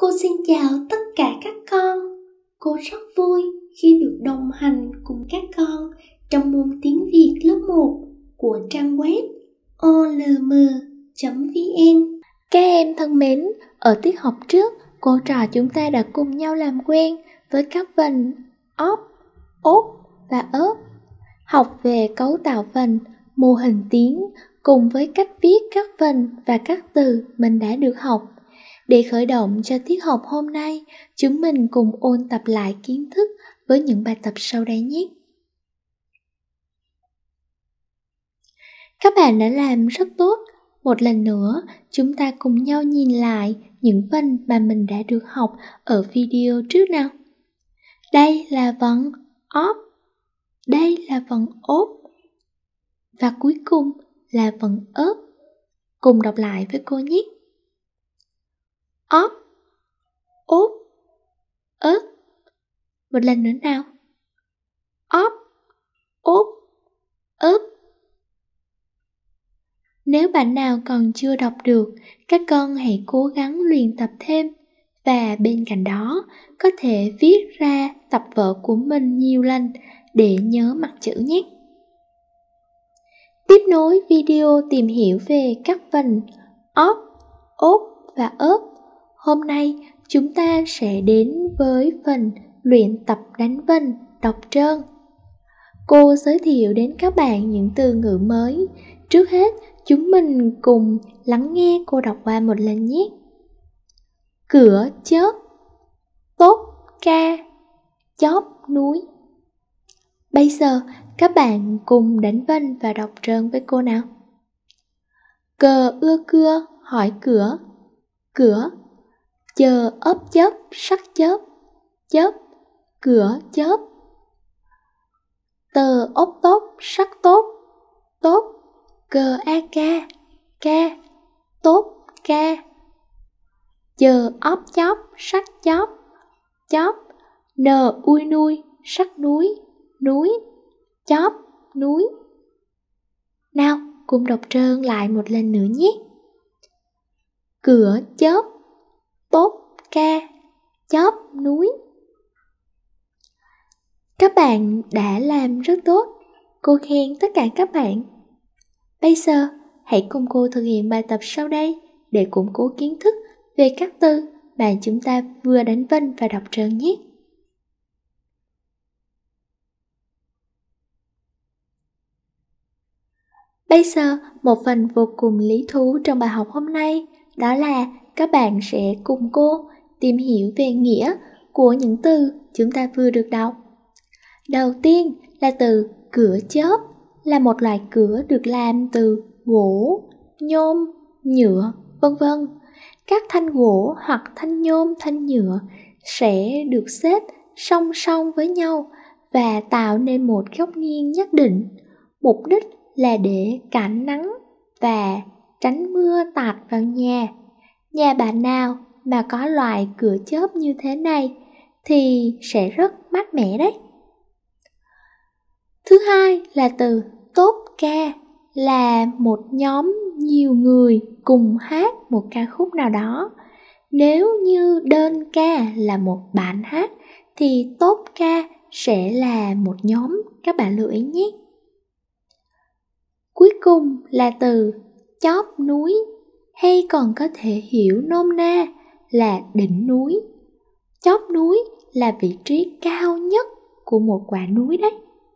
Cô xin chào tất cả các con. Cô rất vui khi được đồng hành cùng các con trong môn tiếng Việt lớp 1 của trang web olm.vn. Các em thân mến, ở tiết học trước, cô trò chúng ta đã cùng nhau làm quen với các vần óp, ốp và ớp, học về cấu tạo vần, mô hình tiếng cùng với cách viết các vần và các từ mình đã được học. Để khởi động cho tiết học hôm nay, chúng mình cùng ôn tập lại kiến thức với những bài tập sau đây nhé. Các bạn đã làm rất tốt. Một lần nữa, chúng ta cùng nhau nhìn lại những vần mà mình đã được học ở video trước nào. Đây là vần óp, đây là vần ốp, và cuối cùng là vần ớp. Cùng đọc lại với cô nhé. Óp, ốp, ớp. Một lần nữa nào. Óp, ốp, ớp. Nếu bạn nào còn chưa đọc được, các con hãy cố gắng luyện tập thêm và bên cạnh đó có thể viết ra tập vở của mình nhiều lần để nhớ mặt chữ nhé. Tiếp nối video tìm hiểu về các vần óp, ốp và ớp, hôm nay chúng ta sẽ đến với phần luyện tập đánh vần đọc trơn. Cô giới thiệu đến các bạn những từ ngữ mới. Trước hết, chúng mình cùng lắng nghe cô đọc qua một lần nhé. Cửa chớp, tốt ca, chóp núi. Bây giờ, các bạn cùng đánh vần và đọc trơn với cô nào. Cờ ưa cưa hỏi cửa, cửa. Chờ ốp chớp sắc chớp, chớp, cửa chớp. Tờ ốp tốt sắc tốt, tốt. Cờ a ca, tốt ca. Chờ óp chóp sắc chóp, chóp. Nờ ui nuôi sắc núi, núi. Chóp núi. Nào, cùng đọc trơn lại một lần nữa nhé. Cửa chớp, tốt ca, chóp núi. Các bạn đã làm rất tốt. Cô khen tất cả các bạn. Bây giờ, hãy cùng cô thực hiện bài tập sau đây để củng cố kiến thức về các từ mà chúng ta vừa đánh vần và đọc trơn nhé. Bây giờ, một phần vô cùng lý thú trong bài học hôm nay đó là các bạn sẽ cùng cô tìm hiểu về nghĩa của những từ chúng ta vừa được đọc. Đầu tiên là từ cửa chớp, là một loại cửa được làm từ gỗ, nhôm, nhựa, v.v. Các thanh gỗ hoặc thanh nhôm, thanh nhựa sẽ được xếp song song với nhau và tạo nên một góc nghiêng nhất định. Mục đích là để cản nắng và tránh mưa tạt vào nhà. Nhà bạn nào mà có loại cửa chớp như thế này thì sẽ rất mát mẻ đấy. Thứ hai là từ tốt ca, là một nhóm nhiều người cùng hát một ca khúc nào đó. Nếu như đơn ca là một bạn hát thì tốt ca sẽ là một nhóm, các bạn lưu ý nhé. Cuối cùng là từ chóp núi, hay còn có thể hiểu nôm na là đỉnh núi. Chóp núi là vị trí cao nhất của một quả núi đấy.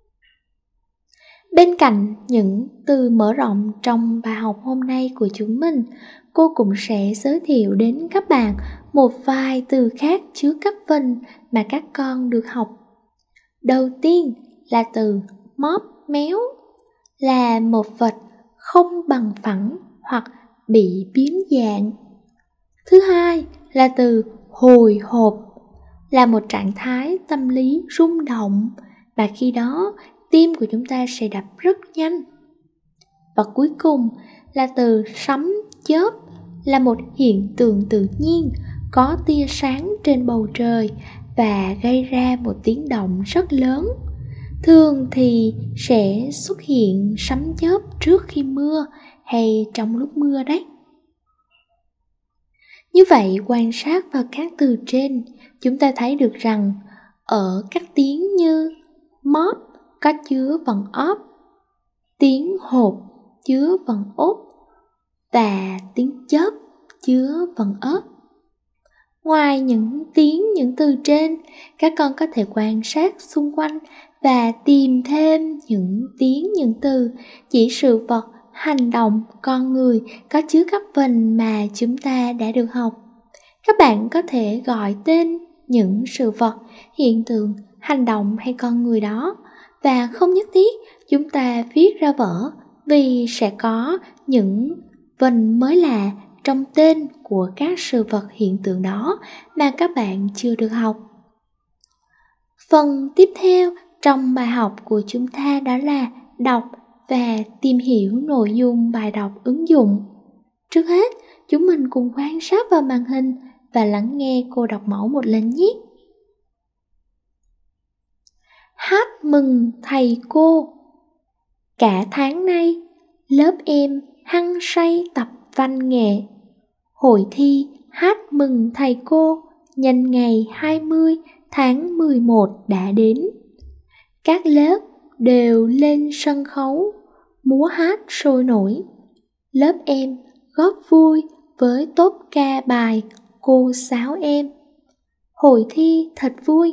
Bên cạnh những từ mở rộng trong bài học hôm nay của chúng mình, cô cũng sẽ giới thiệu đến các bạn một vài từ khác chứa các vần mà các con được học. Đầu tiên là từ móp méo, là một vật không bằng phẳng hoặc bị biến dạng. Thứ hai là từ hồi hộp, là một trạng thái tâm lý rung động và khi đó tim của chúng ta sẽ đập rất nhanh. Và cuối cùng là từ sấm chớp, là một hiện tượng tự nhiên có tia sáng trên bầu trời và gây ra một tiếng động rất lớn. Thường thì sẽ xuất hiện sấm chớp trước khi mưa hay trong lúc mưa đấy. Như vậy, quan sát vào các từ trên, chúng ta thấy được rằng ở các tiếng như móp có chứa vần óp, tiếng hộp chứa vần ốp và tiếng chớp chứa vần ớp. Ngoài những từ trên, các con có thể quan sát xung quanh và tìm thêm những từ chỉ sự vật, hành động, con người có chứa các vần mà chúng ta đã được học. Các bạn có thể gọi tên những sự vật, hiện tượng, hành động hay con người đó, và không nhất thiết chúng ta viết ra vở, vì sẽ có những vần mới lạ trong tên của các sự vật, hiện tượng đó mà các bạn chưa được học. Phần tiếp theo trong bài học của chúng ta đó là đọc và tìm hiểu nội dung bài đọc ứng dụng. Trước hết, chúng mình cùng quan sát vào màn hình và lắng nghe cô đọc mẫu một lần nhé. Hát mừng thầy cô. Cả tháng nay, lớp em hăng say tập văn nghệ. Hội thi hát mừng thầy cô nhân ngày 20 tháng 11 đã đến. Các lớp đều lên sân khấu, múa hát sôi nổi. Lớp em góp vui với tốp ca bài Cô Sáo Em. Hội thi thật vui.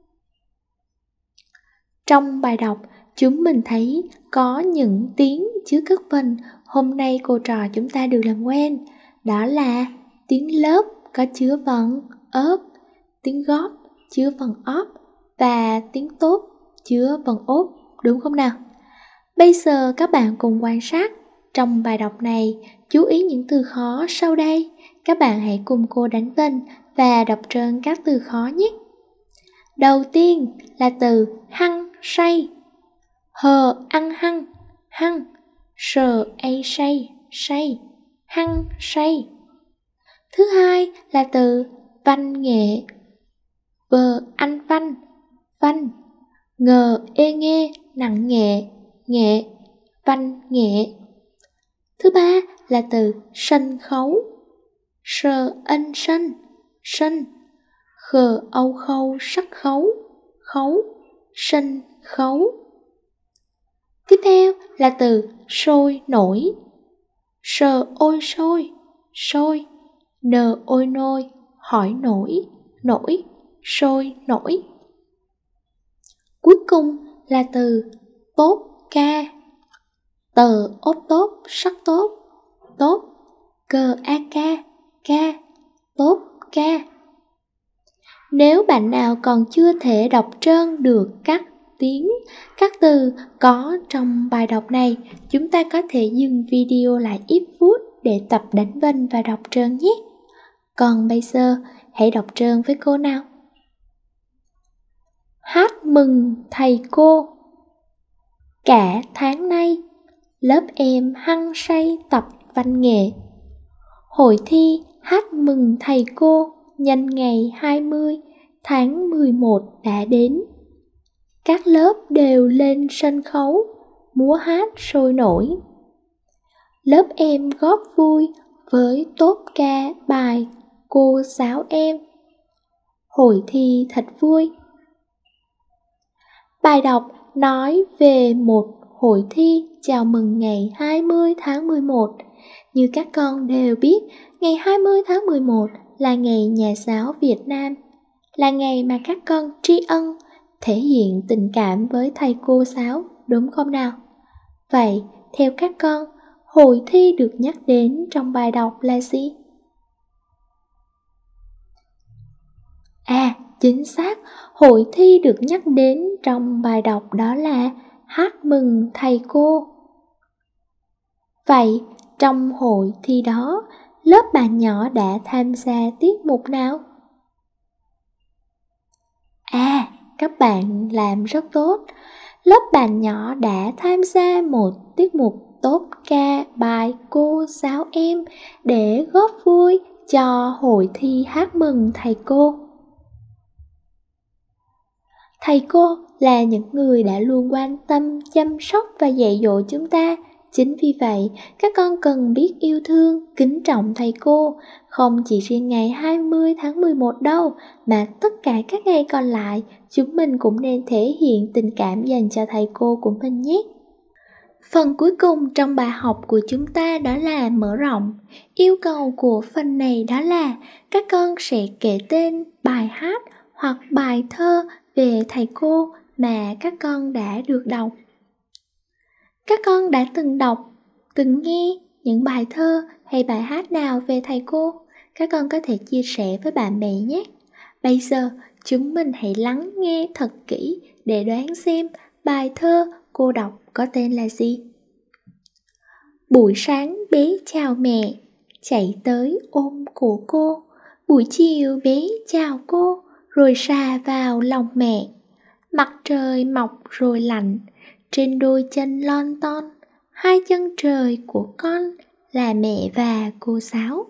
Trong bài đọc, chúng mình thấy có những tiếng chứa các vần hôm nay cô trò chúng ta được làm quen. Đó là tiếng lớp có chứa vần ớp, tiếng góp chứa vần óp và tiếng tốp chứa vần ốp, đúng không nào? Bây giờ các bạn cùng quan sát trong bài đọc này, chú ý những từ khó sau đây. Các bạn hãy cùng cô đánh vần và đọc trơn các từ khó nhé. Đầu tiên là từ hăng say. Hờ ăn hăng, hăng. Sờ ay say, say. Hăng say. Thứ hai là từ văn nghệ. Vờ ăn văn, văn. Ngờ ê nghe nặng nghệ, nghệ. Văn nghệ. Thứ ba là từ sân khấu. Sờ ân sân, sân. Khờ âu khâu sắc khấu, khấu. Sân khấu. Tiếp theo là từ sôi nổi. Sờ ôi sôi, sôi. Nờ ôi nôi, hỏi nổi, nổi. Sôi nổi. Cuối cùng là từ tốt ca. Tờ ốp tốt, sắc tốt, tốt. Cờ a ca, ca. Tốt ca. Nếu bạn nào còn chưa thể đọc trơn được các tiếng, các từ có trong bài đọc này, chúng ta có thể dừng video lại ít phút để tập đánh vần và đọc trơn nhé. Còn bây giờ, hãy đọc trơn với cô nào. Hát mừng thầy cô. Cả tháng nay, lớp em hăng say tập văn nghệ. Hội thi hát mừng thầy cô nhân ngày 20 tháng 11 đã đến. Các lớp đều lên sân khấu, múa hát sôi nổi. Lớp em góp vui với tốp ca bài Cô Sáo Em. Hội thi thật vui. Bài đọc nói về một hội thi chào mừng ngày 20 tháng 11. Như các con đều biết, ngày 20 tháng 11 là ngày Nhà giáo Việt Nam, là ngày mà các con tri ân, thể hiện tình cảm với thầy cô giáo, đúng không nào? Vậy, theo các con, hội thi được nhắc đến trong bài đọc là gì? Chính xác, hội thi được nhắc đến trong bài đọc đó là hát mừng thầy cô. Vậy, trong hội thi đó, lớp bạn nhỏ đã tham gia tiết mục nào? Các bạn làm rất tốt. Lớp bạn nhỏ đã tham gia một tiết mục tốp ca bài Cô Giáo Em để góp vui cho hội thi hát mừng thầy cô. Thầy cô là những người đã luôn quan tâm, chăm sóc và dạy dỗ chúng ta Chính vì vậy, các con cần biết yêu thương, kính trọng thầy cô, không chỉ riêng ngày 20 tháng 11 đâu, mà tất cả các ngày còn lại, chúng mình cũng nên thể hiện tình cảm dành cho thầy cô của mình nhé. Phần cuối cùng trong bài học của chúng ta đó là mở rộng. Yêu cầu của phần này đó là các con sẽ kể tên bài hát hoặc bài thơ về thầy cô mà các con đã được đọc. Các con đã từng đọc, từng nghe những bài thơ hay bài hát nào về thầy cô? Các con có thể chia sẻ với bạn bè nhé. Bây giờ chúng mình hãy lắng nghe thật kỹ để đoán xem bài thơ cô đọc có tên là gì. Buổi sáng bé chào mẹ, chạy tới ôm cổ cô. Buổi chiều bé chào cô, rồi xà vào lòng mẹ. Mặt trời mọc rồi lạnh, trên đôi chân lon ton. Hai chân trời của con là mẹ và cô Sáu.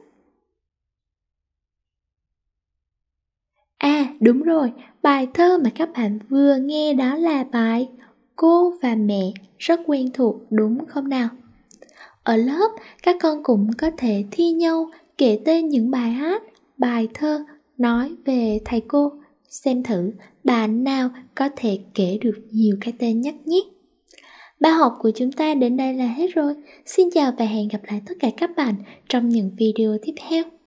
À đúng rồi, bài thơ mà các bạn vừa nghe đó là bài Cô và Mẹ, rất quen thuộc đúng không nào? Ở lớp, các con cũng có thể thi nhau kể tên những bài hát, bài thơ nói về thầy cô. Xem thử bạn nào có thể kể được nhiều cái tên nhất nhé. Bài học của chúng ta đến đây là hết rồi. Xin chào và hẹn gặp lại tất cả các bạn trong những video tiếp theo.